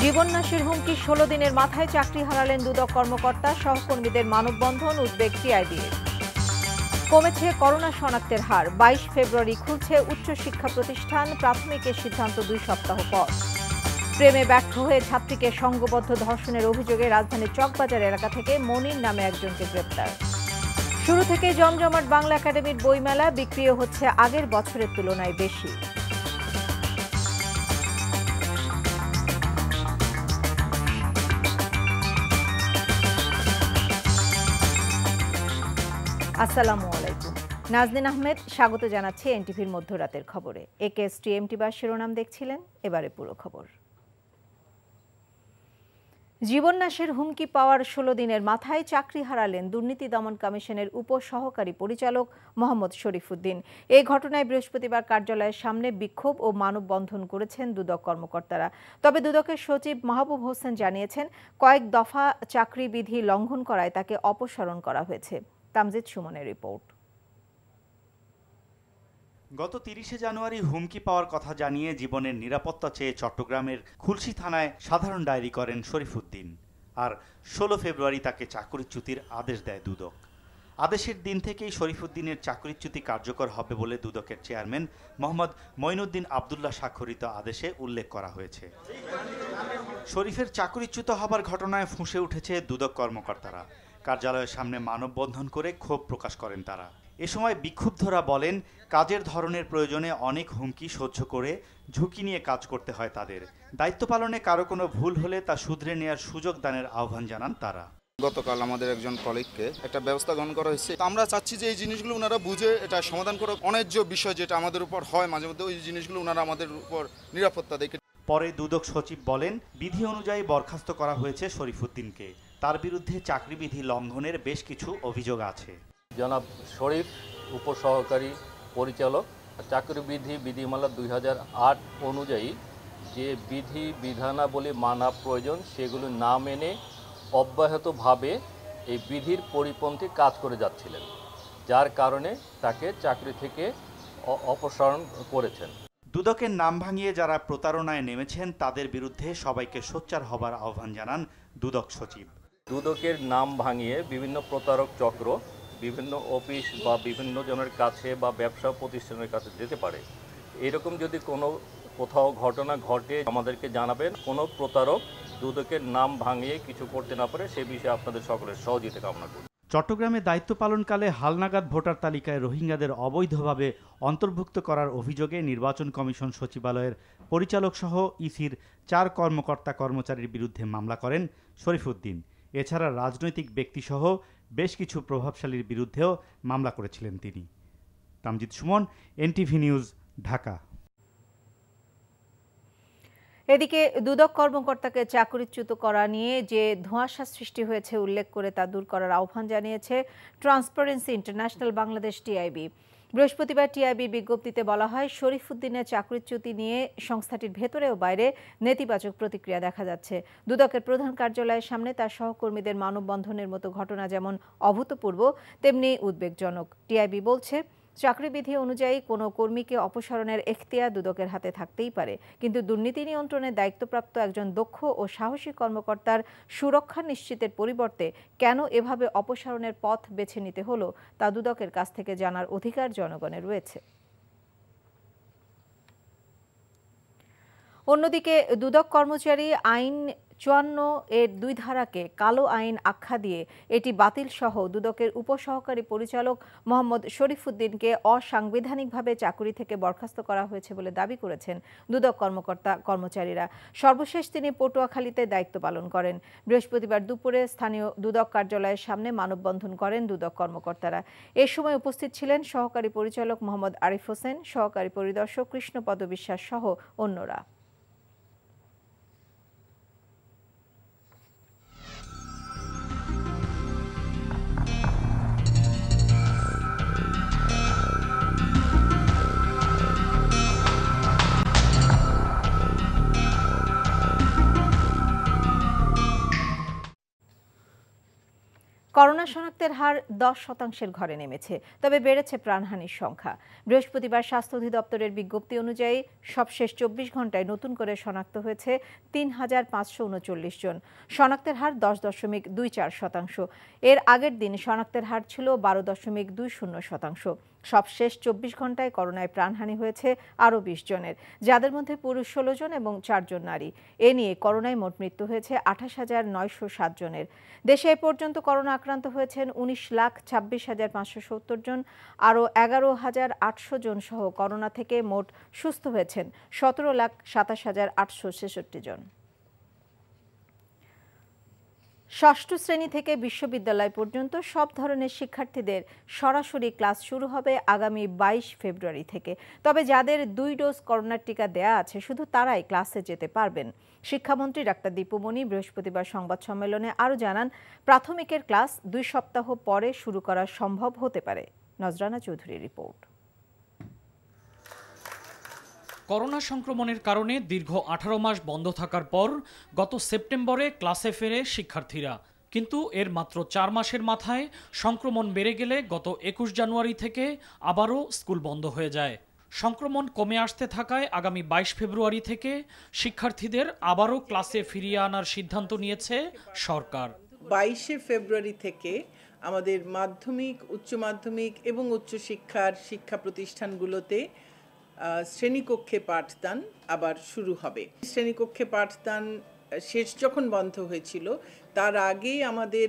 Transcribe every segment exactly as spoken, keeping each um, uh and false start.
জীবননাশের হুমকি ষোলো দিনের মাথায় চাকরি হারালেন দুদক কর্মকর্তা, সহকর্মীদের মানববন্ধন, উদ্বেগ টিআইবির। কমেছে করোনা শনাক্তের হার, বাইশ ফেব্রুয়ারি খুলছে উচ্চশিক্ষা প্রতিষ্ঠান, প্রাথমিকের সিদ্ধান্ত দুই সপ্তাহ পর। প্রেমে ব্যর্থ হয়ে ছাত্রীকে সংঘবদ্ধ ধর্ষণের অভিযোগে রাজধানীর চকবাজার এলাকা থেকে মনির নামে একজনকে গ্রেপ্তার। শুরু থেকে জমজমাট বাংলা একাডেমির বইমেলা, বিক্রিও হচ্ছে আগের বছরের তুলনায় বেশি। আসসালামু আলাইকুম, নাজনীন আহমেদ স্বাগত জানাচ্ছি এনটিভির মধ্যরাতের খবরে। একেএসটি এমটি বা শিরোনাম দেখছিলেন, এবারে পুরো খবর। জীবননাশের হুমকি পাওয়ার ষোলো দিনের মাথায় চাকরি হারালেন দুর্নীতি দমন কমিশনের উপসহকারী পরিচালক মোহাম্মদ শরীফুদ্দিন। এই ঘটনায় বৃহস্পতিবার কার্যালয়ের সামনে বিক্ষোভ ও মানববন্ধন করেছেন দুদক কর্মকর্তারা। তবে দুদকের সচিব মাহবুব হোসেন জানিয়েছেন, কয়েক দফা চাকরি বিধি লঙ্ঘন করায় তাকে অপসারণ করা হয়েছে। তামজিদ সুমনের রিপোর্ট। গত তিরিশে জানুয়ারি হুমকি পাওয়ার কথা জানিয়ে জীবনের নিরাপত্তা চেয়ে চট্টগ্রামের খুলশী থানায় সাধারণ ডায়েরি করেন শরীফুদ্দিন। আর ষোলো ফেব্রুয়ারি তাকে চাকরিচ্যুতির আদেশ দেয় দুদক। আদেশের দিন থেকেই শরীফুদ্দিনের চাকরিচ্যুতি কার্যকর হবে বলে দুদকের চেয়ারম্যান মোহাম্মদ মঈনুদ্দিন আবদুল্লাহ স্বাক্ষরিত আদেশে উল্লেখ করা হয়েছে। শরীফের চাকরিচ্যুত হবার ঘটনায় ফুঁসে উঠেছে দুদক কর্মকর্তারা। কার্যালয়ের সামনে মানববন্ধন করে ক্ষোভ প্রকাশ করেন তারা। এ সময় বিক্ষুব্ধরা বলেন, কাজের ধরনের প্রয়োজনে অনেক হুমকি সহ্য করে ঝুঁকি নিয়ে কাজ করতে হয় তাদের। দায়িত্ব পালনে কারো কোনো ভুল হলে তা শুধরে নেওয়ার সুযোগ দানের আহ্বান জানান তারা। গতকাল আমাদের একজন কলিগকে একটা ব্যবস্থা গ্রহণ করা হয়েছে। আমরা চাচ্ছি যে এই জিনিসগুলো ওনারা বুঝে এটা সমাধান করে। অন্যায্য বিষয় যেটা আমাদের উপর হয় মাঝে মধ্যে, ওই জিনিসগুলো ওনারা আমাদের উপর নিরাপত্তা দেখে। পরে দুদক সচিব বলেন, বিধি অনুযায়ী বরখাস্ত করা হয়েছে শরীফুদ্দিনকে। তার বিরুদ্ধে চাকরিবিধি লঙ্ঘনের বেশ কিছু অভিযোগ আছে। জনাব শরীফ উপসহকারী পরিচালক, চাকরিবিধি বিধিমালা দুই হাজার আট অনুযায়ী যে বিধি বিধানাবলী মানা প্রয়োজন সেগুলো না মেনে অব্যাহতভাবে এই বিধির পরিপন্থী কাজ করে যাচ্ছিলেন, যার কারণে তাকে চাকরি থেকে অপসারণ করেছেন। দুদকের নাম ভাঙিয়ে যারা প্রতারণায় নেমেছেন তাদের বিরুদ্ধে সবাইকে সোচ্চার হবার আহ্বান জানান দুদক সচিব। দুদকের নাম ভাঙিয়ে বিভিন্ন প্রতারক চক্র বিভিন্ন অফিস বা বিভিন্ন জনের কাছে বা ব্যবসা প্রতিষ্ঠানের কাছে যেতে পারে। এরকম যদি কোনো কোথাও ঘটনা ঘটে আমাদেরকে জানাবেন। কোনো প্রতারক দুদকের নাম ভাঙিয়ে কিছু করতে না পারে সে বিষয়ে আপনাদের সকলের সহযোগিতা কামনা করি। চট্টগ্রামে দায়িত্ব পালনকালে হালনাগাদ ভোটার তালিকায় রোহিঙ্গাদের অবৈধভাবে অন্তর্ভুক্ত করার অভিযোগে নির্বাচন কমিশন সচিবালয়ের পরিচালক সহ ইসির চার কর্মকর্তা কর্মচারীর বিরুদ্ধে মামলা করেন শরীফুদ্দিন। এছাড়া রাজনৈতিক ব্যক্তিসহ বেশ কিছু প্রভাবশালীর বিরুদ্ধেও মামলা করেছিলেন তিনি। Tamjid Suman, NTV news, Dhaka. এদিকে দুদক কর্মকর্তাকে চাকরিচ্যুত করা নিয়ে যে ধোঁয়াশা সৃষ্টি হয়েছে উল্লেখ করে তা দূর করার আহ্বান জানিয়েছে ট্রান্সপারেন্সি ইন্টারন্যাশনাল বাংলাদেশ টিআইবি। বৃহস্পতিবার টিআইবি বিজ্ঞপ্তিতে বলা হয়, শরীফুদ্দিনের চাকরিচ্যুতি নিয়ে সংস্থাটির ভেতরে ও বাইরে নেতিবাচক প্রতিক্রিয়া দেখা যাচ্ছে। দুদকের প্রধান কার্যালয়ের সামনে তার সহকর্মীদের মানববন্ধনের মতো ঘটনা যেমন অভূতপূর্ব, তেমনি উদ্বেগজনক। টিআইবি বলছে, চাকরিবিধি অনুযায়ী কোনো কর্মীকে অপসারণের এখতিয়ার দুদকের হাতে থাকতেই পারে, কিন্তু দুর্নীতি নিয়ন্ত্রণের দায়িত্বপ্রাপ্ত একজন দক্ষ ও সাহসী কর্মকর্তার সুরক্ষা নিশ্চিতের পরিবর্তে কেন এভাবে অপসারণের পথ বেছে নিতে হলো তা দুদকের কাছ থেকে জানার অধিকার জনগণের রয়েছে। অন্যদিকে দুদক কর্মচারী আইন চুয়ান্ন এর দুই ধারাকে কালো আইন আখ্যা দিয়ে এটি বাতিল সহ দুদকের উপসহকারী পরিচালক মোহাম্মদ শরীফুদ্দিনকে অসাংবিধানিকভাবে চাকরি থেকে বরখাস্ত করা হয়েছে বলে দাবি করেছেন দুদক কর্মকর্তা কর্মচারীরা। সর্বশেষ তিনি পটুয়াখালীতে দায়িত্ব পালন করেন। বৃহস্পতিবার দুপুরে স্থানীয় দুদক কার্যালয়ের সামনে মানববন্ধন করেন দুদক কর্মকর্তারা। এ সময় উপস্থিত ছিলেন সহকারী পরিচালক মোহাম্মদ আরিফ হোসেন, সহকারী পরিদর্শক কৃষ্ণপদ বিশ্বাস সহ অন্যরা। করোনা শনাক্ত শনাক্তের হার দশ শতাংশের ঘরে নেমেছে, তবে বেড়েছে প্রাণহানির সংখ্যা। বৃহস্পতিবার স্বাস্থ্য অধিদপ্তরের বিজ্ঞপ্তি অনুযায়ী সবশেষ চব্বিশ ঘন্টায় নতুন করে শনাক্ত হয়েছে তিন হাজার পাঁচশো উনচল্লিশ জন। শনাক্তের হার দশ দশমিক দুই চার শতাংশ। এর আগের দিন শনাক্তের হার ছিল বারো দশমিক দুই শূন্য শতাংশ। সবশেষ চব্বিশ ঘন্টায় করোনায় প্রাণহানি হয়েছে আরও বিশ জনের, যাদের মধ্যে পুরুষ ষোলো জন এবং চারজন নারী। এ নিয়ে করোনায় মোট মৃত্যু হয়েছে আঠাশ হাজার নয়শো সাত জনের। দেশে এ পর্যন্ত করোনা আক্রান্ত হয়েছেন উনিশ লাখ ছাব্বিশ হাজার পাঁচশো সত্তর জন। আরও এগারো হাজার আটশো জন সহ করোনা থেকে মোট সুস্থ হয়েছেন সতেরো লাখ সাতাশ হাজার আটশো ছেষট্টি জন। ষষ্ঠ শ্রেণী থেকে বিশ্ববিদ্যালয় পর্যন্ত সব ধরনের শিক্ষার্থীদের সরাসরি ক্লাস শুরু হবে আগামী বাইশ ফেব্রুয়ারি থেকে। তবে যাদের দুই ডোজ করোনার টিকা দেয়া আছে শুধু তারাই ক্লাসে যেতে পারবেন। শিক্ষামন্ত্রী ডাক্তার দীপুমনি বৃহস্পতিবার সংবাদ সম্মেলনে আরও জানান, প্রাথমিকের ক্লাস দুই সপ্তাহ পরে শুরু করা সম্ভব হতে পারে। নজরানা চৌধুরীর রিপোর্ট। করোনা সংক্রমণের কারণে দীর্ঘ আঠারো মাস বন্ধ থাকার পর গত সেপ্টেম্বরে ক্লাসে ফেরে শিক্ষার্থীরা, কিন্তু এর মাত্র চার মাসের মাথায় সংক্রমণ বেড়ে গেলে গত একুশ জানুয়ারি থেকে আবারও স্কুল বন্ধ হয়ে যায়। সংক্রমণ কমে আসতে থাকায় আগামী বাইশ ফেব্রুয়ারি থেকে শিক্ষার্থীদের আবারও ক্লাসে ফিরিয়ে আনার সিদ্ধান্ত নিয়েছে সরকার। বাইশে ফেব্রুয়ারি থেকে আমাদের মাধ্যমিক, উচ্চ মাধ্যমিক এবং উচ্চশিক্ষার শিক্ষা প্রতিষ্ঠানগুলোতে শ্রেণীকক্ষে পাঠদান আবার শুরু হবে। শ্রেণীকক্ষে পাঠদান শেষ যখন বন্ধ হয়েছিল তার আগেই আমাদের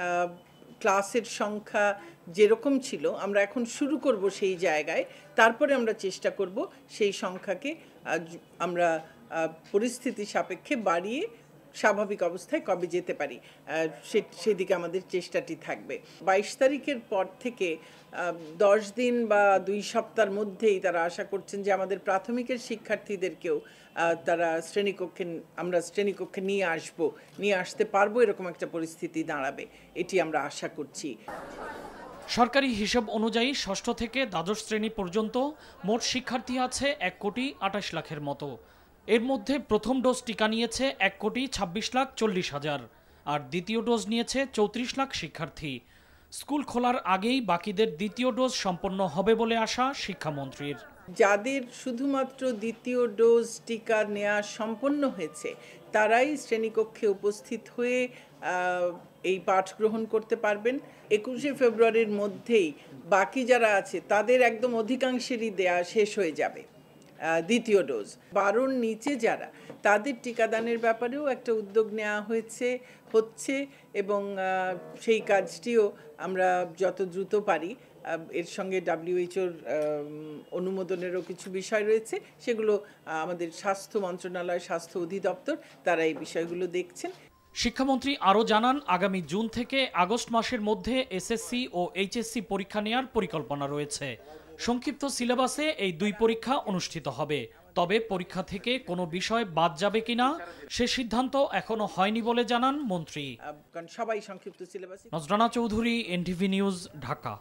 ক্লাসের সংখ্যা যেরকম ছিল আমরা এখন শুরু করব সেই জায়গায়, তারপরে আমরা চেষ্টা করব সেই সংখ্যাকে আমরা পরিস্থিতি সাপেক্ষে বাড়িয়ে স্বাভাবিক অবস্থায় কবে যেতে পারি সেদিকে আমাদের চেষ্টাটি থাকবে। বাইশ তারিখের পর থেকে দশ দিন বা দুই সপ্তাহের মধ্যেই তারা আশা করছেন যে আমাদের প্রাথমিকের শিক্ষার্থীদেরকেও তারা শ্রেণীকক্ষে আমরা শ্রেণীকক্ষে নিয়ে আসব নিয়ে আসতে পারবো এরকম একটা পরিস্থিতি দাঁড়াবে, এটি আমরা আশা করছি। সরকারি হিসাব অনুযায়ী ষষ্ঠ থেকে দ্বাদশ শ্রেণী পর্যন্ত মোট শিক্ষার্থী আছে এক কোটি আঠাশ লাখের মতো। এর মধ্যে প্রথম ডোজ টিকা নিয়েছে এক কোটি ছাব্বিশ লাখ চল্লিশ হাজার, আর দ্বিতীয় ডোজ নিয়েছে চৌত্রিশ লাখ শিক্ষার্থী। স্কুল খোলার আগেই বাকিদের দ্বিতীয় ডোজ সম্পন্ন হবে বলে আশা শিক্ষামন্ত্রীর। যাদের শুধুমাত্র দ্বিতীয় ডোজ টিকা নেওয়া সম্পন্ন হয়েছে তারাই শ্রেণীকক্ষে উপস্থিত হয়ে এই পাঠ গ্রহণ করতে পারবেন। একুশে ফেব্রুয়ারির মধ্যেই বাকি যারা আছে তাদের একদম অধিকাংশেরই দেয়া শেষ হয়ে যাবে দ্বিতীয় ডোজ। বারোর নিচে যারা তাদের টিকাদানের ব্যাপারেও একটা উদ্যোগ নেওয়া হয়েছে হচ্ছে এবং সেই কাজটিও আমরা যত দ্রুত পারি, এর সঙ্গে ডব্লিউএইচওর অনুমোদনেরও কিছু বিষয় রয়েছে, সেগুলো আমাদের স্বাস্থ্য মন্ত্রণালয়, স্বাস্থ্য অধিদপ্তর তারা এই বিষয়গুলো দেখছেন। শিক্ষামন্ত্রী আরও জানান, আগামী জুন থেকে আগস্ট মাসের মধ্যে এসএসসি ও এইচএসসি পরীক্ষা নেওয়ার পরিকল্পনা রয়েছে। সংক্ষিপ্ত সিলেবাসে এই দুই পরীক্ষা অনুষ্ঠিত হবে, তবে পরীক্ষা থেকে কোনো বিষয় বাদ যাবে কিনা সে সিদ্ধান্ত এখনো হয়নি বলে জানান মন্ত্রী। সবাই সংক্ষিপ্ত সিলেবাসে। Nazrana Chowdhury, NTV news, Dhaka.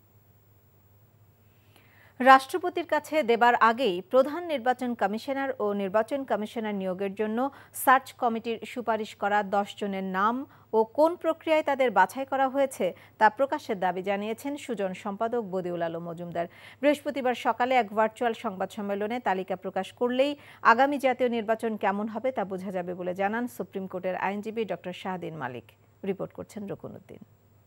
রাষ্ট্রপতির কাছে দেবার আগেই প্রধান নির্বাচন কমিশনার ও নির্বাচন কমিশনার নিয়োগের জন্য সার্চ কমিটির সুপারিশ করা দশ জনের নাম ও কোন প্রক্রিয়ায় তাদের বাছাই করা হয়েছে তা প্রকাশের দাবি জানিয়েছেন সুজন সম্পাদক বদিউল আলম মজুমদার। বৃহস্পতিবার সকালে এক ভার্চুয়াল সংবাদ সম্মেলনে তালিকা প্রকাশ করলেই আগামী জাতীয় নির্বাচন কেমন হবে তা বোঝা যাবে বলে জানান সুপ্রিম কোর্টের আইনজীবী ডক্টর শাহদিন মালিক। রিপোর্ট করছেন রকুনউদ্দিন।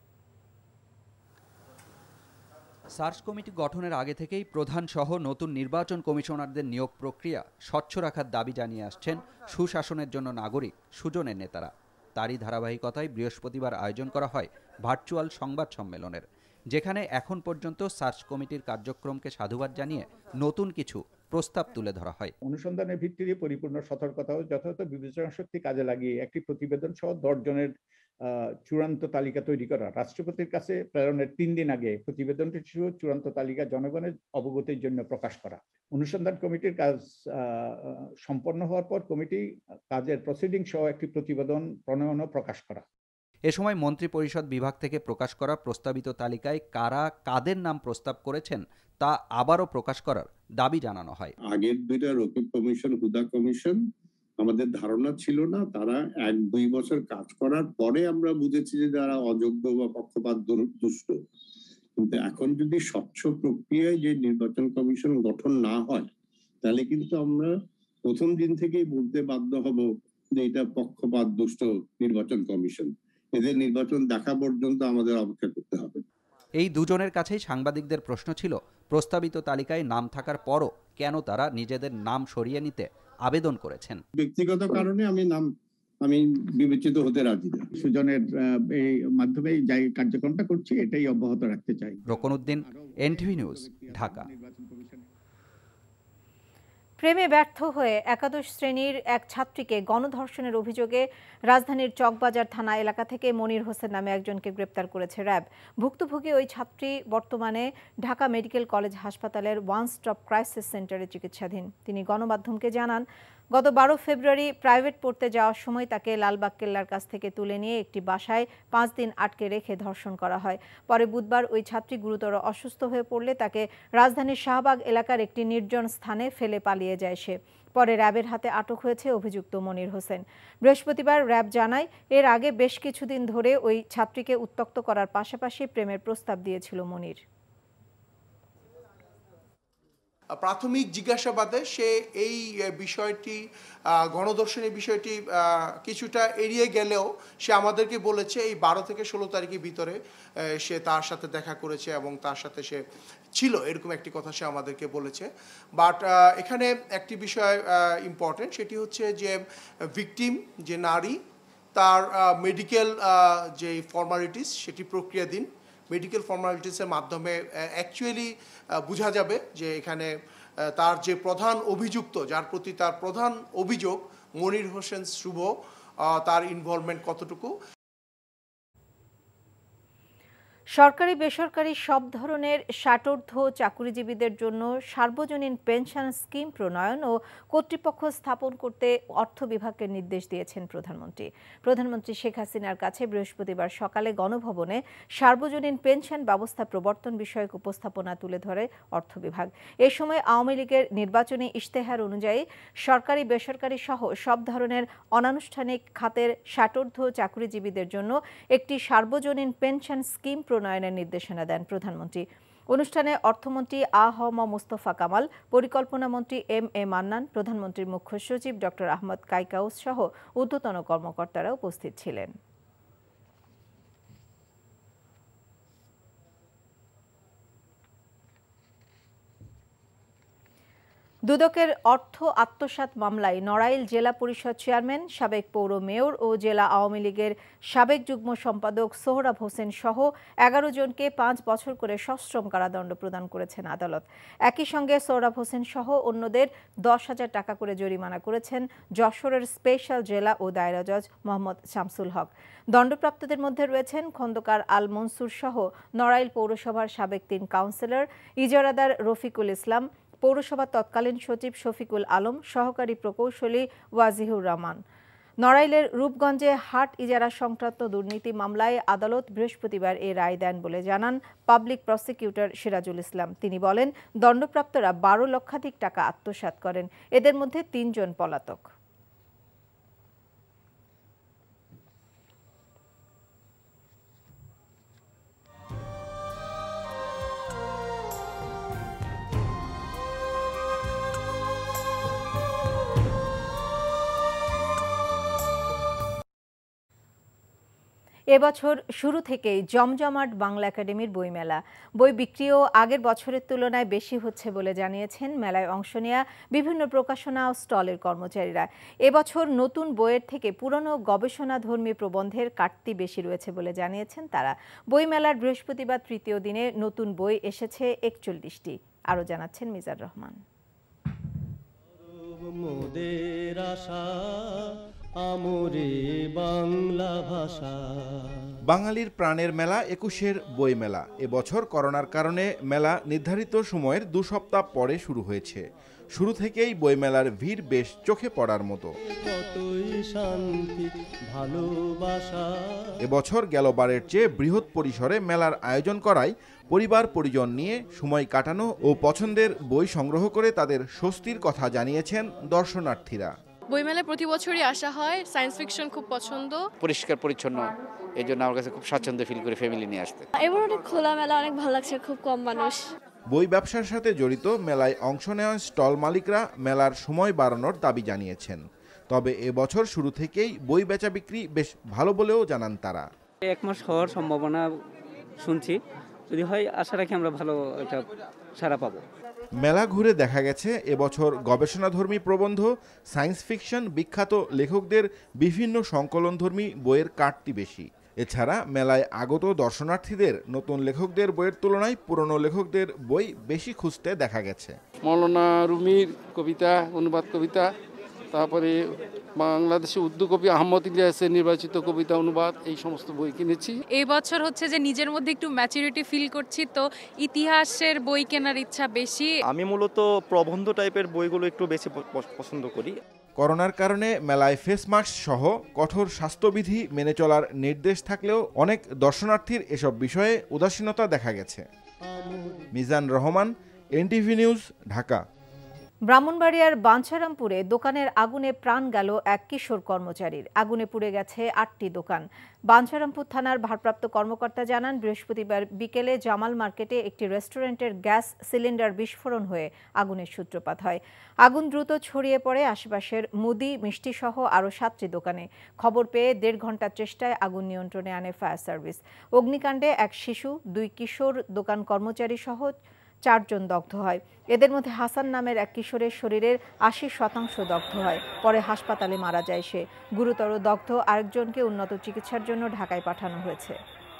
সার্চ কমিটি গঠনের আগে থেকেই প্রধান সহ নতুন নির্বাচন কমিশনারদের নিয়োগ প্রক্রিয়া স্বচ্ছ রাখার দাবি জানিয়ে আসছেন সুশাসনের জন্য নাগরিক সুজনের নেতারা। তারই ধারাবাহিকতায় বৃহস্পতিবার আয়োজন করা হয় ভার্চুয়াল সংবাদ সম্মেলনের, যেখানে এখন পর্যন্ত সার্চ কমিটির কার্যক্রমকে সাধুবাদ জানিয়ে নতুন কিছু প্রস্তাব তুলে ধরা হয়। অনুসন্ধানের ভিত্তিতে পরিপূর্ণ সতর্কতা ও যথাযথ বিবেচনা শক্তি কাজে লাগিয়ে একটি প্রতিবেদন সহ দশ জনের চূড়ান্ত তালিকা তৈরি করা, রাষ্ট্রপতির কাছে প্রেরণের তিন দিন আগে প্রতিবেদনটি চূড়ান্ত তালিকা জনগণের অবগতির জন্য প্রকাশ করা। অনুসন্ধান কমিটির কাজ সম্পন্ন হওয়ার পর কমিটি কাজের প্রসিডিং সহ একটি প্রতিবেদন প্রণয়ন ও প্রকাশ করা। এ সময় মন্ত্রী পরিষদ বিভাগ থেকে প্রকাশ করা প্রস্তাবিত তালিকায় কারা কাদের নাম প্রস্তাব করেছেন তা আবারও প্রকাশ করার দাবি জানানো হয়। আগের দুইটা রকিব কমিশন, হুদা কমিশন আমাদের ধারণা ছিল না। তারা এক দুই বছর কাজ করার পরে আমরা বুঝেছি যে তারা অযোগ্য বা পক্ষপাত দুষ্ট। কিন্তু এখন যদি স্বচ্ছ প্রক্রিয়ায় যে নির্বাচন কমিশন গঠন না হয়, তাহলে কিন্তু আমরা প্রথম দিন থেকেই বলতে বাধ্য হব যে এটা পক্ষপাত দুষ্ট নির্বাচন কমিশন। এদের নির্বাচন দেখা পর্যন্ত আমাদের অপেক্ষা করতে হবে। এই দুজনের কাছেই সাংবাদিকদের প্রশ্ন ছিল, প্রস্তাবিত তালিকায় নাম থাকার পরও কেন তারা নিজেদের নাম সরিয়ে নিতে আবেদন করেছেন। ব্যক্তিগত কারণে আমি নাম আমি বিবেচিত হতে রাজি না। সুজনের এই মাধ্যমে যাই কার্যক্রমটা করছি এটাই অব্যাহত রাখতে চাই। Roknuddin, NTV news, Dhaka. প্রেমে ব্যর্থ হয়ে একাদশ শ্রেণীর এক ছাত্রীকে গণধর্ষণের অভিযোগে রাজধানীর চকবাজার থানা এলাকা থেকে মনির হোসেন নামে একজনকে গ্রেপ্তার করেছে র্যাব। ভুক্তভোগী ওই ছাত্রী বর্তমানে ঢাকা মেডিকেল কলেজ হাসপাতালের ওয়ান স্টপ ক্রাইসিস সেন্টারে চিকিৎসাধীন। তিনি গণমাধ্যমকে জানান, গত বারো ফেব্রুয়ারি প্রাইভেট পড়তে যাওয়ার সময় তাকে লালবাগ কেল্লার কাছ থেকে তুলে নিয়ে একটি বাসায় পাঁচ দিন আটকে রেখে ধর্ষণ করা হয়। পরে বুধবার ওই ছাত্রী গুরুতর অসুস্থ হয়ে পড়লে তাকে রাজধানীর শাহবাগ এলাকার একটি নির্জন স্থানে ফেলে পালিয়ে যায় সে। পরে র্যাবের হাতে আটক হয়েছে অভিযুক্ত মনির হোসেন। বৃহস্পতিবার র্যাব জানায়, এর আগে বেশ কিছুদিন ধরে ওই ছাত্রীকে উত্ত্যক্ত করার পাশাপাশি প্রেমের প্রস্তাব দিয়েছিল মনির। প্রাথমিক জিজ্ঞাসাবাদে সে এই বিষয়টি গণধর্ষণের বিষয়টি কিছুটা এড়িয়ে গেলেও সে আমাদেরকে বলেছে এই বারো থেকে ষোলো তারিখের ভিতরে সে তার সাথে দেখা করেছে এবং তার সাথে সে ছিল, এরকম একটি কথা সে আমাদেরকে বলেছে। বাট এখানে একটি বিষয় ইম্পর্টেন্ট, সেটি হচ্ছে যে ভিকটিম যে নারী তার মেডিকেল যে ফর্মালিটিস সেটি প্রক্রিয়াধীন। মেডিকেল ফর্মালিটিসের মাধ্যমে অ্যাকচুয়ালি বোঝা যাবে যে এখানে তার যে প্রধান অভিযুক্ত, যার প্রতি তার প্রধান অভিযোগ মনির হোসেন শুভ, তার ইনভলভমেন্ট কতটুকু। সরকারি বেসরকারি সব ধরনের ষাটোর্ধ্ব চাকুরিজীবীদের জন্য সার্বজনীন পেনশন স্কিম প্রণয়ন ও কর্তৃপক্ষ স্থাপন করতে অর্থ বিভাগকে নির্দেশ দিয়েছেন প্রধানমন্ত্রী। প্রধানমন্ত্রী শেখ হাসিনার কাছে বৃহস্পতিবার সকালে গণভবনে সার্বজনীন পেনশন ব্যবস্থা প্রবর্তন বিষয়ক উপস্থাপনা তুলে ধরে অর্থ বিভাগ। এ সময় আওয়ামী লীগের নির্বাচনী ইশতেহার অনুযায়ী সরকারি বেসরকারি সহ সব ধরনের অনানুষ্ঠানিক খাতের ষাটোর্ধ্ব চাকুরিজীবীদের জন্য একটি সার্বজনীন পেনশন স্কিম প্রণয়নের নির্দেশনা দেন প্রধানমন্ত্রী। অনুষ্ঠানে অর্থমন্ত্রী আ হ ম মুস্তফা কামাল, পরিকল্পনা মন্ত্রী এম এ মান্নান, প্রধানমন্ত্রীর মুখ্য সচিব ডক্টর আহমদ কাইকাউস সহ ঊর্ধ্বতন কর্মকর্তারা উপস্থিত ছিলেন। দুদকের অর্থ আত্মসাৎ মামলায় নড়াইল জেলা পরিষদ চেয়ারম্যান, সাবেক পৌর মেয়র ও জেলা আওয়ামী লীগের সাবেক যুগ্ম সম্পাদক সোহরাব হোসেন সহ এগারো জনকে পাঁচ বছর করে সশ্রম কারাদণ্ড প্রদান করেছেন আদালত। একই সঙ্গে সোহরাব হোসেন সহ অন্যদের দশ হাজার টাকা করে জরিমানা করেছেন যশোরের স্পেশাল জেলা ও দায়রা জজ মোহাম্মদ শামসুল হক। দণ্ডপ্রাপ্তদের মধ্যে রয়েছেন খন্দকার আল মনসুর সহ নড়াইল পৌরসভার সাবেক তিন কাউন্সিলর, ইজারাদার রফিকুল ইসলাম, পৌরসভার তৎকালীন সচিব শফিকুল আলম, সহকারী প্রকৌশলী ওয়াজিহুর রহমান। নড়াইলের রূপগঞ্জে হাট ইজারা সংক্রান্ত দুর্নীতি মামলায় আদালত বৃহস্পতিবার এ রায় দেন বলে জানান পাবলিক প্রসিকিউটর সিরাজুল ইসলাম। তিনি বলেন, দণ্ডপ্রাপ্তরা বারো লক্ষাধিক টাকা আত্মসাৎ করেন, এদের মধ্যে তিনজন পলাতক। এবছর শুরু থেকেই জমজমাট বাংলা একাডেমির বইমেলা। বই বিক্রিও আগের বছরের তুলনায় বেশি হচ্ছে বলে জানিয়েছেন মেলায় অংশ নেওয়া বিভিন্ন প্রকাশনা ও স্টলের কর্মচারীরা। এবছর নতুন বইয়ের থেকে পুরনো গবেষণাধর্মী প্রবন্ধের কাটতি বেশি রয়েছে বলে জানিয়েছেন তারা। বইমেলার বৃহস্পতিবার তৃতীয় দিনে নতুন বই এসেছে একচল্লিশটি। আরও জানাচ্ছেন মিজার রহমান। আমরে বাংলা ভাষা। বাঙালির প্রাণের মেলা একুশের বই মেলা এবছর করোনার কারণে মেলা নির্ধারিত সময়ের দু সপ্তাহ পরে শুরু হয়েছে। শুরু থেকেই বইমেলার ভিড় বেশ চোখে পড়ার মতো। এবছর গেলবারের চেয়ে বৃহৎ পরিসরে মেলার আয়োজন করায় পরিবার পরিজন নিয়ে সময় কাটানো ও পছন্দের বই সংগ্রহ করে তাদের স্বস্তির কথা জানিয়েছেন দর্শনার্থীরা। বইমেলায় প্রতি বছরই আসা হয়, সায়েন্স ফিকশন খুব পছন্দ। পরিষ্কার পরিচ্ছন্ন, এই জন্য আমার কাছে খুব স্বাচ্ছন্দ্য ফিল করে ফ্যামিলি নিয়ে আসতে। এবার অনেক খোলা মেলা, অনেক ভালো লাগছে, খুব কম মানুষ। বই ব্যবসার সাথে জড়িত মেলায় অংশ নেওয়া স্টল মালিকরা মেলার সময় বাড়ানোর দাবি জানিয়েছেন। তবে এবছর শুরু থেকেই বই বেচা বিক্রি বেশ ভালো বলেও জানান তারা। এক মাস হওয়ার সম্ভাবনা শুনছি, যদি হয় আশা রাখি আমরা ভালো একটা সাড়া পাবো। মেলা ঘুরে দেখা গেছে এবছর গবেষণাধর্মী প্রবন্ধ, সায়েন্স ফিকশন, বিখ্যাত লেখকদের বিভিন্ন সংকলনধর্মী বইয়ের কাটতি বেশি। এছাড়া মেলায় আগত দর্শনার্থীদের নতুন লেখকদের বইয়ের তুলনায় পুরনো লেখকদের বই বেশি খুঁজতে দেখা গেছে। মৌলানা রুমির কবিতা, অনুবাদ কবিতা, তারপরে বাংলাদেশে উর্দু কবি আহমদ ইলিয়াসের নির্বাচিত কবিতা অনুবাদ, এই সমস্ত বই কিনেছি। এই বছর হচ্ছে যে নিজের মধ্যে একটু ম্যাচুরিটি ফিল করছি, তো ইতিহাসের বই কেনার ইচ্ছা বেশি। আমি মূলত প্রবন্ধ টাইপের বইগুলো একটু বেশি পছন্দ করি। করোনার কারণে মেলায় ফেস মাস্ক সহ কঠোর স্বাস্থ্যবিধি মেনে চলার নির্দেশ থাকলেও অনেক দর্শনার্থীর এসব বিষয়ে উদাসীনতা দেখা গেছে। Mizan Rahman, NTV news, Dhaka. ব্রাহ্মণবাড়িয়ার বাঞ্ছারামপুরে দোকানের আগুনে প্রাণ গেল এক কিশোর কর্মচারীর। আগুনে পুড়ে গেছে আটটি দোকান। বাঞ্ছারামপুর থানার ভারপ্রাপ্ত কর্মকর্তা জানান, বৃহস্পতিবার বিকেলে জামাল মার্কেটে একটি রেস্টুরেন্টের গ্যাস সিলিন্ডার বিস্ফোরণ হয়ে আগুনের সূত্রপাত হয়। আগুন দ্রুত ছড়িয়ে পড়ে আশেপাশের মুদি, মিষ্টি সহ আরও সাতটি দোকানে। খবর পেয়ে দেড় ঘন্টার চেষ্টায় আগুন নিয়ন্ত্রণে আনে ফায়ার সার্ভিস। অগ্নিকাণ্ডে এক শিশু, দুই কিশোর দোকান কর্মচারী সহ চারজন দগ্ধ হয়। এদের মধ্যে হাসান নামের এক কিশোরের শরীরের আশি শতাংশ দগ্ধ হয়। পরে হাসপাতালে মারা যায় সে। গুরুতর দগ্ধ আরেকজনকে উন্নত চিকিৎসার জন্য ঢাকায় পাঠানো হয়েছে।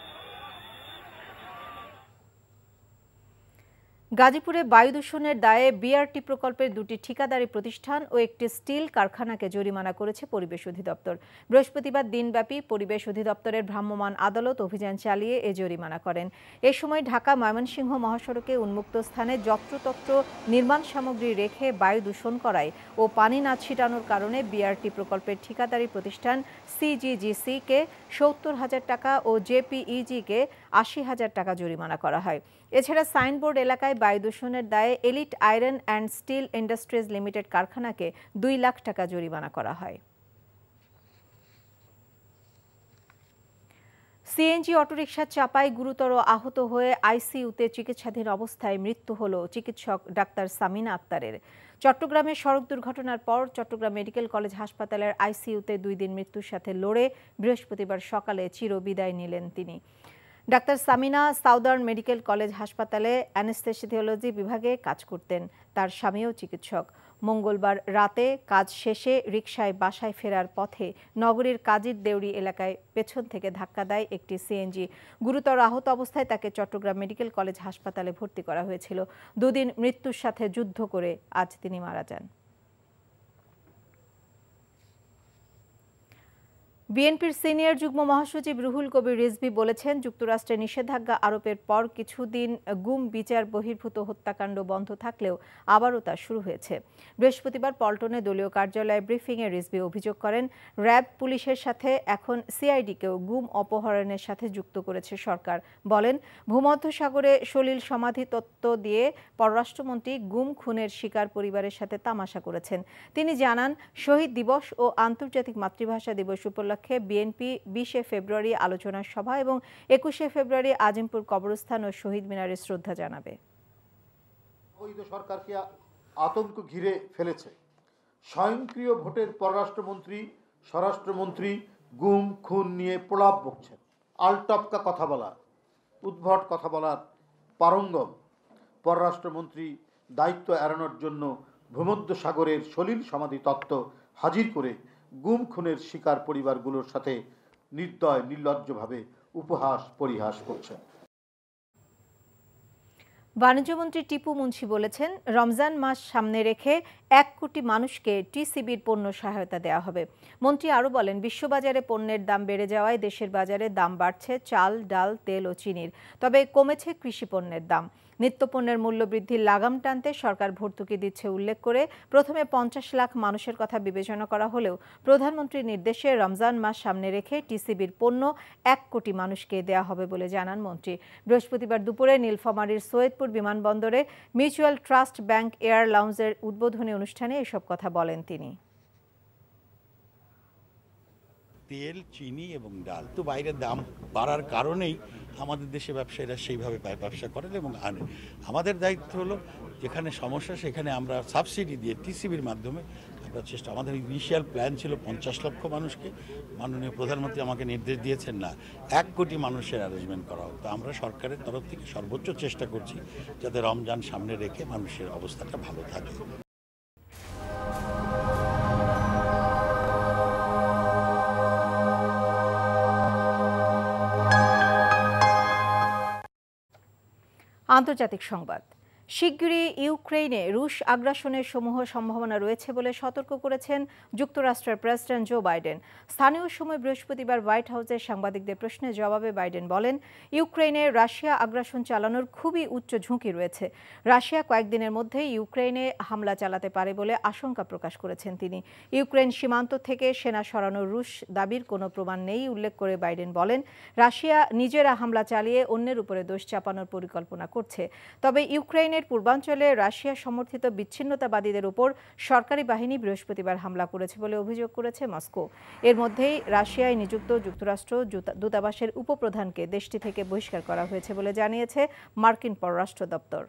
গাজীপুরে বায়ু দূষণের দায়ে বিআরটি প্রকল্পের দুটি ঠিকাদারি প্রতিষ্ঠান ও একটি স্টিল কারখানাকে জরিমানা করেছে পরিবেশ অধিদপ্তর। বৃহস্পতিবার দিনব্যাপী পরিবেশ অধিদপ্তরের ভ্রাম্যমাণ আদালত অভিযান চালিয়ে এ জরিমানা করেন। এ সময় ঢাকা ময়মনসিংহ মহাসড়কে উন্মুক্ত স্থানে যত্রতত্র নির্মাণ সামগ্রী রেখে বায়ু দূষণ করায় ও পানি না ছিটানোর কারণে বিআরটি প্রকল্পের ঠিকাদারি প্রতিষ্ঠান সিজিজিসিকে সত্তর হাজার টাকা ও জেপিইজিকে আশি হাজার টাকা জরিমানা করা হয়। এছাড়া সাইনবোর্ড এলাকায় বায়ু দূষণের দায়ে elite iron and steel industries limited কারখানাকে দুই লাখ টাকা জরিমানা করা হয়। সিএনজি অটোরিকশার চাপায় গুরুতর আহত হয়ে আইসিইউতে চিকিৎসাধীন অবস্থায় মৃত্যু হল চিকিৎসক ডাক্তার সামিনা আক্তারের। চট্টগ্রামে সড়ক দুর্ঘটনার পর চট্টগ্রাম মেডিকেল কলেজ হাসপাতালের আইসিইউতে দুই দিন মৃত্যুর সাথে লড়ে বৃহস্পতিবার সকালে চিরবিদায় নিলেন তিনি। Doctor Samina southern medical college হাসপাতালে অ্যানেস্থেসিওলজি বিভাগে কাজ করতেন। তার স্বামীও চিকিৎসক। মঙ্গলবার রাতে কাজ শেষে রিকশায় বাসায় ফেরার পথে নগরীর কাজীর দেউরি এলাকায় পেছন থেকে ধাক্কা দেয় একটি সিএনজি। গুরুতর আহত অবস্থায় তাকে চট্টগ্রাম মেডিকেল কলেজ হাসপাতালে ভর্তি করা হয়েছিল। দুদিন মৃত্যুর সাথে যুদ্ধ করে আজ তিনি মারা যান। বিএনপির সিনিয়র যুগ্ম মহাসচিব রুহুল কবির রিজভী বলেছেন, যুক্তরাষ্ট্রে নিষেধাজ্ঞা আরোপের পর কিছুদিন গুম বিচার বহির্ভূত হত্যাকাণ্ড বন্ধ থাকলেও আবারও তা শুরু হয়েছে। বৃহস্পতিবার পল্টনে দলীয় কার্যালয়ে ব্রিফিংয়ে রিজভী অভিযোগ করেন, র্যাব পুলিশের সাথে এখন সিআইডিকেও গুম অপহরণের সাথে যুক্ত করেছে সরকার। বলেন, ভূমধ্যসাগরে সলিল সমাধি তত্ত্ব দিয়ে পররাষ্ট্রমন্ত্রী গুম খুনের শিকার পরিবারের সাথে তামাশা করেছেন। তিনি জানান, শহীদ দিবস ও আন্তর্জাতিক মাতৃভাষা দিবস উপলক্ষে বিএনপি বিশে ফেব্রুয়ারি আলোচনা সভা এবং একুশে ফেব্রুয়ারি আজিমপুর কবরস্থান ও শহীদ মিনারে শ্রদ্ধা জানাবে। অবৈধ সরকারকে আতঙ্ক ঘিরে ফেলেছে। স্বয়ংক্রিয় ভোটের পররাষ্ট্রমন্ত্রী, স্বরাষ্ট্রমন্ত্রী গুম খুন নিয়ে প্রলাপ বকছেন। আলটপকা কথা বলা, উদ্ভট কথা বলার পারঙ্গম পররাষ্ট্রমন্ত্রী দায়িত্ব এড়ানোর জন্য ভূমধ্যসাগরের সলিল সমাধি তত্ত্ব হাজির করে গুম খুনের শিকার পরিবারগুলোর সাথে নির্দয় নির্লজ্জভাবে উপহাস পরিহাস করছেন। বাণিজ্যমন্ত্রী টিপু মুন্সি বলেছেন, রমজান মাস সামনে রেখে এক কোটি মানুষকে টিসিবির পণ্য সহায়তা দেওয়া হবে। মন্ত্রী আরও বলেন, বিশ্ববাজারে পণ্যের দাম বেড়ে যাওয়ায় দেশের বাজারে দাম বাড়ছে চাল, ডাল, তেল ও চিনির। তবে কমেছে কৃষি পণ্যের দাম। নিত্যপণ্যের মূল্য বৃদ্ধির লাগাম টানতে সরকার ভর্তুকি দিচ্ছে উল্লেখ করে প্রথমে পঞ্চাশ লাখ মানুষের কথা বিবেচনা করা হলেও প্রধানমন্ত্রীর নির্দেশে রমজান মাস সামনে রেখে টিসিবির পণ্য এক কোটি মানুষকে দেয়া হবে বলে জানান মন্ত্রী। বৃহস্পতিবার দুপুরে নীলফামারীর সৈয়দপুর বিমানবন্দরে মিউচুয়াল ট্রাস্ট ব্যাংক এয়ার লাউঞ্জের উদ্বোধনী অনুষ্ঠানে এসব কথা বলেন তিনি। তেল, চিনি এবং ডাল। তো বাইরের দাম বাড়ার কারণেই আমাদের দেশে ব্যবসায়ীরা সেইভাবে ব্যবসা করেন এবং আনে। আমাদের দায়িত্ব হলো যেখানে সমস্যা সেখানে আমরা সাবসিডি দিয়ে টিসিবির মাধ্যমে আমরা চেষ্টা, আমাদের ইনিশিয়াল প্ল্যান ছিল পঞ্চাশ লক্ষ মানুষকে, মাননীয় প্রধানমন্ত্রী আমাকে নির্দেশ দিয়েছেন না এক কোটি মানুষের অ্যারেঞ্জমেন্ট করা হোক। তো আমরা সরকারের তরফ থেকে সর্বোচ্চ চেষ্টা করছি যাতে রমজান সামনে রেখে মানুষের অবস্থাটা ভালো থাকে। আন্তর্জাতিক সংবাদ। শিগগিরই ইউক্রেনে রুশ আগ্রাসনের সমূহ সম্ভাবনা রয়েছে বলে সতর্ক করেছেন যুক্তরাষ্ট্রের প্রেসিডেন্ট জো বাইডেন। স্থানীয় সময় বৃহস্পতিবার হোয়াইট হাউসে সাংবাদিকদের প্রশ্নের জবাবে বাইডেন বলেন, ইউক্রেনে রাশিয়া আগ্রাসন চালানোর খুবই উচ্চ ঝুঁকি রয়েছে। রাশিয়া কয়েকদিনের মধ্যেই ইউক্রেনে হামলা চালাতে পারে বলে আশঙ্কা প্রকাশ করেছেন তিনি। ইউক্রেন সীমান্ত থেকে সেনা সরানোর রুশ দাবির কোনো প্রমাণ নেই উল্লেখ করে বাইডেন বলেন, রাশিয়া নিজেরা হামলা চালিয়ে অন্যের উপরে দোষ চাপানোর পরিকল্পনা করছে। তবে ইউক্রেনের পূর্বাঞ্চলে রাশিয়া সমর্থিত বিচ্ছিন্নতাবাদীদের উপর সরকারি বাহিনী বৃহস্পতিবার হামলা করেছে বলে অভিযোগ করেছে মস্কো। এর মধ্যেই রাশিয়ায় নিযুক্ত যুক্তরাষ্ট্র দূতাবাসের উপপ্রধানকে দেশটি থেকে বহিষ্কার করা হয়েছে বলে জানিয়েছে মার্কিন পররাষ্ট্র দপ্তর।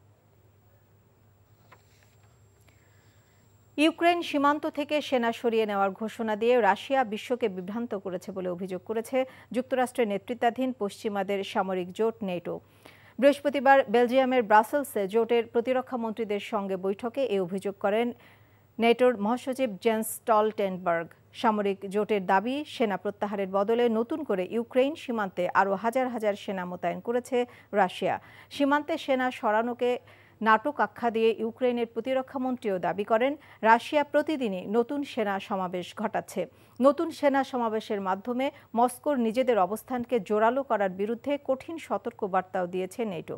ইউক্রেন সীমান্ত থেকে সেনা সরিয়ে নেওয়ার ঘোষণা দিয়ে রাশিয়া বিশ্বকে বিভ্রান্ত করেছে বলে অভিযোগ করেছে যুক্তরাষ্ট্রের নেতৃত্বাধীন পশ্চিমাদের সামরিক জোট নেটো। বৃহস্পতিবার বেলজিয়ামের ব্রাসেলসে জোটের প্রতিরক্ষা মন্ত্রীদের সঙ্গে বৈঠকে এই অভিযোগ করেন নেটোর মহাসচিব জেন্স স্টলটেনবার্গ। সামরিক জোটের দাবি, সেনা প্রত্যাহারের বদলে নতুন করে ইউক্রেন সীমান্তে আরও হাজার হাজার সেনা মোতায়েন করেছে রাশিয়া। সীমান্তে সেনা সরানোকে নাটক আখ্যা দিয়ে ইউক্রেনের প্রতিরক্ষামন্ত্রীও দাবি করেন, রাশিয়া প্রতিদিনই নতুন সেনা সমাবেশ ঘটাচ্ছে। নতুন সেনা সমাবেশের মাধ্যমে মস্কোর নিজেদের অবস্থানকে জোরালো করার বিরুদ্ধে কঠিন সতর্কবার্তাও দিয়েছে নেটো।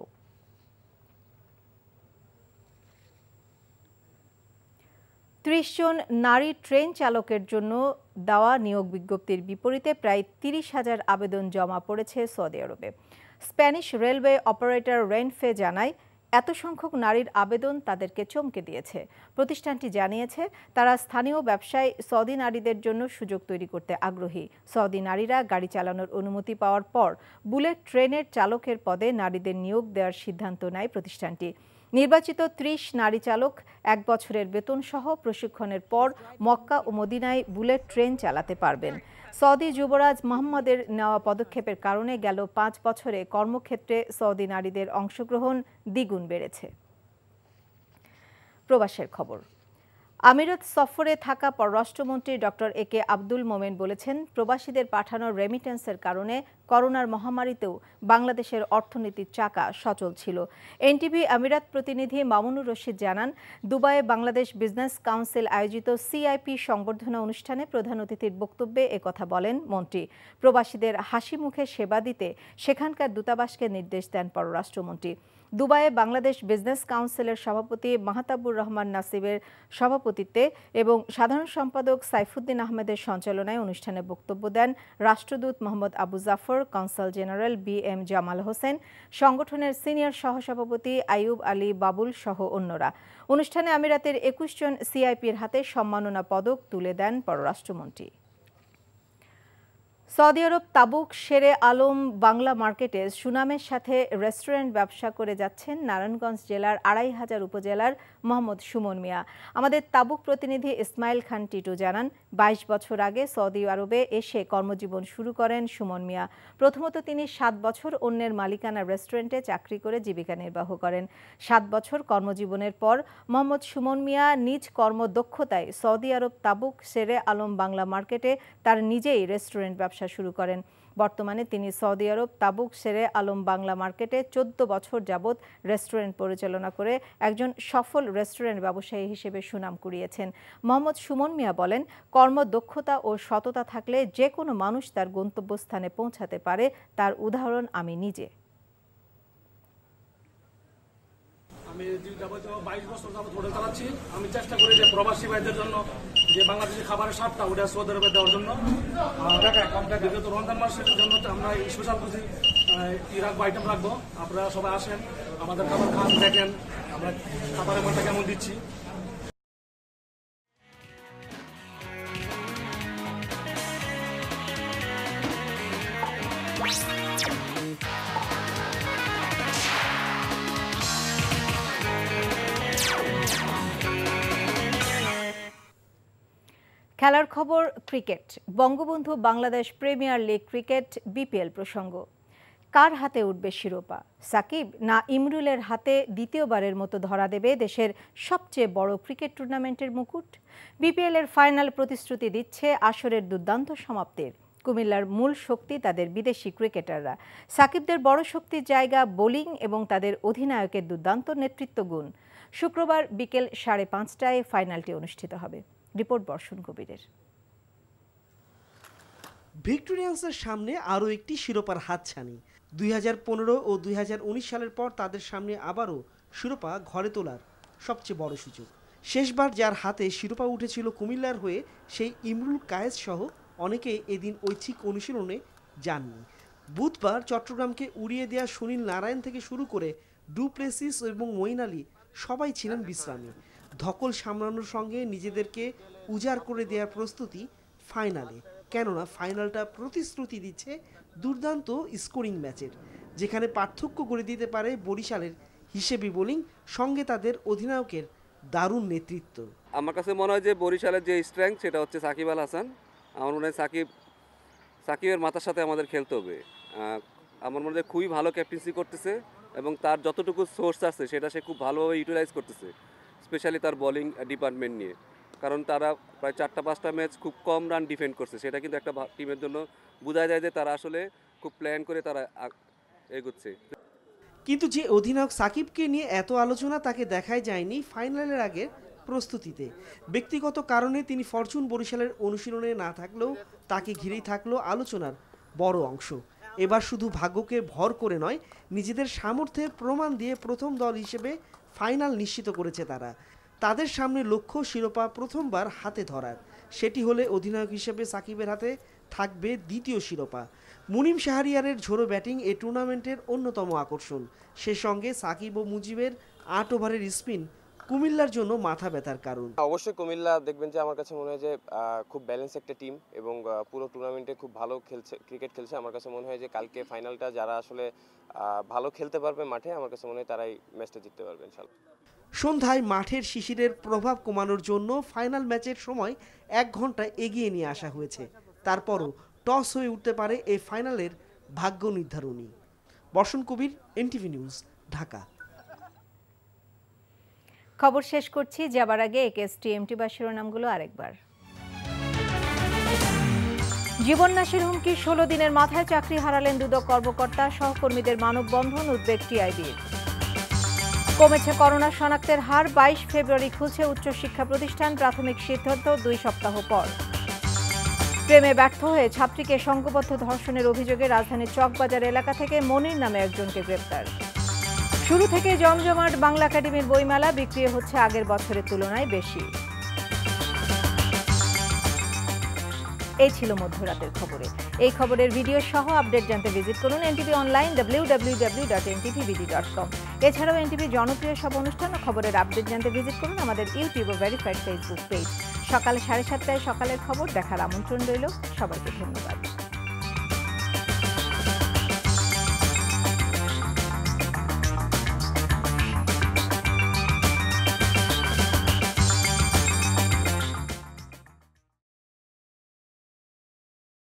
ত্রিশ জন নারী ট্রেন চালকের জন্য দেওয়া নিয়োগ বিজ্ঞপ্তির বিপরীতে প্রায় তিরিশ হাজার আবেদন জমা পড়েছে সৌদি আরবে। স্প্যানিশ রেলওয়ে অপারেটর রেনফে জানায়, এত সংখ্যক নারীর আবেদন তাদেরকে চমকে দিয়েছে। প্রতিষ্ঠানটি জানিয়েছে, তারা স্থানীয় ব্যবসায় সৌদি নারীদের জন্য সুযোগ তৈরি করতে আগ্রহী। সৌদি নারীরা গাড়ি চালানোর অনুমতি পাওয়ার পর বুলেট ট্রেনের চালকের পদে নারীদের নিয়োগ দেওয়ার সিদ্ধান্ত নেয় প্রতিষ্ঠানটি। নির্বাচিত ত্রিশ নারী চালক এক বছরের বেতন সহ প্রশিক্ষণের পর মক্কা ও মদিনায় বুলেট ট্রেন চালাতে পারবেন। সৌদি যুবরাজ মোহাম্মদের নেওয়া পদক্ষেপের কারণে গেল পাঁচ বছরে কর্মক্ষেত্রে সৌদি নারীদের অংশগ্রহণ দ্বিগুণ বেড়েছে। প্রবাসের খবর। আমিরাত সফরে থাকা পররাষ্ট্রমন্ত্রী ডক্টর এ কে আব্দুল মোমেন বলেছেন, প্রবাসীদের পাঠানোর রেমিটেন্সের কারণে করোনার মহামারীতেও বাংলাদেশের অর্থনীতির চাকা সচল ছিল। এনটিভি আমিরাত প্রতিনিধি মামুনুর রশিদ জানান, দুবাইয়ে বাংলাদেশ বিজনেস কাউন্সিল আয়োজিত সিআইপি সংবর্ধনা অনুষ্ঠানে প্রধান অতিথির বক্তব্যে একথা বলেন মন্ত্রী। প্রবাসীদের হাসি মুখে সেবা দিতে সেখানকার দূতাবাসকে নির্দেশ দেন পররাষ্ট্রমন্ত্রী। দুবাইয়ে বাংলাদেশ বিজনেস কাউন্সিলের সভাপতি মাহতাবুর রহমান নাসিবের সভাপতিত্বে এবং সাধারণ সম্পাদক সাইফুদ্দিন আহমেদের সঞ্চালনায় অনুষ্ঠানে বক্তব্য দেন রাষ্ট্রদূত Mohammad Abu Jafar, consul general B M Jamal Hossain, সংগঠনের সিনিয়র সহসভাপতি আইয়ুব আলী বাবুল সহ অন্যরা। অনুষ্ঠানে আমিরাতের একুশ জন সিআইপির হাতে সম্মাননা পদক তুলে দেন পররাষ্ট্রমন্ত্রী। Saudi Arab Tabuk Shere Alam Bangla মার্কেটে সুনামের সাথে রেস্টুরেন্ট ব্যবসা করে যাচ্ছেন নারায়ণগঞ্জ জেলার আড়াই হাজার উপজেলার মোহাম্মদ সুমন মিয়া। আমাদের তাবুক প্রতিনিধি ইসমাইল খান টিটু জানান, বাইশ বছর আগে সৌদি আরবে এসে কর্মজীবন শুরু করেন সুমন মিয়া। প্রথমত তিনি সাত বছর অন্যের মালিকানা রেস্টুরেন্টে চাকরি করে জীবিকা নির্বাহ করেন। সাত বছর কর্মজীবনের পর মোহাম্মদ সুমন মিয়া নিজ কর্মদক্ষতায় Saudi Arab Tabuk Shere Alam Bangla মার্কেটে তার নিজেই রেস্টুরেন্ট ব্যবসা শুরু করেন। বর্তমানে তিনি Saudi Arab Tabuk Shere Alam Bangla মার্কেটে চোদ্দ বছর যাবৎ রেস্টুরেন্ট পরিচালনা করে একজন সফল রেস্টুরেন্ট ব্যবসায়ী হিসেবে সুনাম কুড়িয়েছেন। মোহাম্মদ সুমন মিয়া বলেন, কর্মদক্ষতা ও সততা থাকলে যে কোনো মানুষ তার গন্তব্যস্থানে পৌঁছাতে পারে, তার উদাহরণ আমি নিজে। আমি বাইশ বছর যাবত হোটেল চালাচ্ছি। আমি চেষ্টা করি যে প্রবাসী ভাইদের জন্য যে বাংলাদেশি খাবারের স্বাদটা ওটা সৌদি আরবে দেওয়ার জন্য। বিগত রমজান মাসের জন্য আমরা এই স্পেশাল কিছু কি রাখবো, আইটেম রাখবো। আপনারা সবাই আসেন, আমাদের খাবার খান, দেখেন আমরা খাবারের মানটা কেমন দিচ্ছি। খেলার খবর cricket. Bangabandhu Bangladesh premier league cricket BPL প্রসঙ্গ। কার হাতে উঠবে শিরোপা? সাকিব না ইমরুলের হাতে দ্বিতীয়বারের মতো ধরা দেবে দেশের সবচেয়ে বড় ক্রিকেট টুর্নামেন্টের মুকুট? বিপিএল এর ফাইনাল প্রতিশ্রুতি দিচ্ছে আসরের দুর্দান্ত সমাপ্তির। কুমিল্লার মূল শক্তি তাদের বিদেশি ক্রিকেটাররা। সাকিবদের বড় শক্তির জায়গা বোলিং এবং তাদের অধিনায়কের দুর্দান্ত নেতৃত্ব গুণ। শুক্রবার বিকেল সাড়ে পাঁচটায় ফাইনালটি অনুষ্ঠিত হবে। রিপোর্ট বর্ষণ কবিরের। ভিক্টোরিয়ান্সের সামনে আরও একটি শিরোপার হাতছানি। দুই হাজার পনেরো ও দুই হাজার উনিশ সালের পর তাদের সামনে আবারও শিরোপা ঘরে তোলার সবচেয়ে বড় সুযোগ। শেষবার যার হাতে শিরোপা উঠেছিল কুমিল্লার হয়ে সেই ইমরুল কায়েস সহ অনেকে এদিন ঐচ্ছিক অনুশীলনে যাননি। বুধবার চট্টগ্রামকে উড়িয়ে দেওয়া সুনীল নারায়ণ থেকে শুরু করে ডুপ্লেসিস এবং মঈন আলী সবাই ছিলেন বিশ্রামে। ধকল সামলানোর সঙ্গে নিজেদেরকে উজাড় করে দেওয়ার প্রস্তুতি ফাইনালে, কেননা ফাইনালটা প্রতিশ্রুতি দিচ্ছে দুর্দান্ত স্কোরিং ম্যাচের, যেখানে পার্থক্য করে দিতে পারে বরিশালের হিসেবি বোলিং সঙ্গে তাদের অধিনায়কের দারুণ নেতৃত্ব। আমার কাছে মনে হয় যে বরিশালের যে স্ট্রেংথ সেটা হচ্ছে সাকিব আল হাসান। আমার মনে হয় সাকিব সাকিবের মাথার সাথে আমাদের খেলতে হবে। আমার মনে হয় খুবই ভালো ক্যাপ্টেন্সি করতেছে এবং তার যতটুকু সোর্স আছে সেটা সে খুব ভালোভাবে ইউটিলাইজ করতেছে, স্পেশালি তার বোলিং ডিপার্টমেন্ট নিয়ে। কারণ তারা প্রায় চারটা পাঁচটা ম্যাচ খুব কম রান ডিফেন্ড করছে, সেটা কিন্তু একটা টিমের জন্য বোঝা যায় যে তারা আসলে খুব প্ল্যান করে তারা এগোচ্ছে। কিন্তু যে অধিনায়ক সাকিবকে নিয়ে এত আলোচনা তাকে দেখাই যায়নি ফাইনালের আগে প্রস্তুতিতে। ব্যক্তিগত কারণে তিনি ফরচুন বরিশালের অনুশীলনে না থাকলেও তাকে ঘিরেই থাকলো আলোচনার বড় অংশ। এবার শুধু ভাগ্যকে ভর করে নয়, নিজেদের সামর্থ্যের প্রমাণ দিয়ে প্রথম দল হিসেবে ফাইনাল নিশ্চিত করেছে তারা। তাদের সামনে লক্ষ্য শিরোপা প্রথমবার হাতে ধরার। সেটি হলে অধিনায়ক হিসেবে সাকিবের হাতে থাকবে দ্বিতীয় শিরোপা। মুনিম শাহরিয়ারের ঝোড়ো ব্যাটিং এ টুর্নামেন্টের অন্যতম আকর্ষণ। সে সঙ্গে সাকিব ও মুজিবের আট ওভারের স্পিন কুমিল্লার জন্য মাথা ব্যথার কারণ। অবশ্যই কুমিল্লা দেখবেন যে আমার কাছে মনে হয় যে খুব ব্যালেন্স একটা টিম এবং পুরো টুর্নামেন্টে খুব ভালো খেলছে, ক্রিকেট খেলছে। আমার কাছে মনে হয় যে কালকে ফাইনালটা যারা আসলে ভালো খেলতে পারবে মাঠে, আমার কাছে মনে হয় তারাই ম্যাচটা জিততে পারবে ইনশাআল্লাহ। সন্ধ্যায় মাঠের শিশিরের প্রভাব কমানোর জন্য ফাইনাল ম্যাচের সময় এক ঘন্টা এগিয়ে নিয়ে আসা হয়েছে। তারপরও টস হয়ে উঠতে পারে এই ফাইনালের ভাগ্য নির্ধারণী। বর্ষণ কবির, এনটিভি নিউজ, ঢাকা। খবর শেষ করছি, যাবার আগে একেএসটিএমটি বা শিরোনামগুলো আরেকবার। জীবননাশের হুমকি, ষোলো দিনের মাথায় চাকরি হারালেন দুদক কর্মকর্তা, সহকর্মীদের মানববন্ধন, উদ্বেগ টিআইবির। কমেছে করোনা শনাক্তের হার, বাইশ ফেব্রুয়ারি খুলছে উচ্চশিক্ষা প্রতিষ্ঠান, প্রাথমিক সিদ্ধান্ত দুই সপ্তাহ পর। প্রেমে ব্যর্থ হয়ে ছাত্রীকে সংঘবদ্ধ ধর্ষণের অভিযোগে রাজধানীর চকবাজার এলাকা থেকে মনির নামে একজনকে গ্রেপ্তার। শুরু থেকে জমজমাট বাংলা একাডেমির বইমেলা, বিক্রি হচ্ছে আগের বছরের তুলনায় বেশি। এই ছিল মধ্যরাতের খবরে। এই খবরের ভিডিও সহ আপডেট জানতে ভিজিট করুন NTV online W W W dot N T V BD dot com. এছাড়াও এনটিভির জনপ্রিয় সব অনুষ্ঠান ও খবরের আপডেট জানতে ভিজিট করুন আমাদের ইউটিউব ও ভেরিফাইড ফেসবুক পেজ। সকাল সাড়ে সাতটায় সকালের খবর দেখার আমন্ত্রণ রইল। সবাইকে ধন্যবাদ।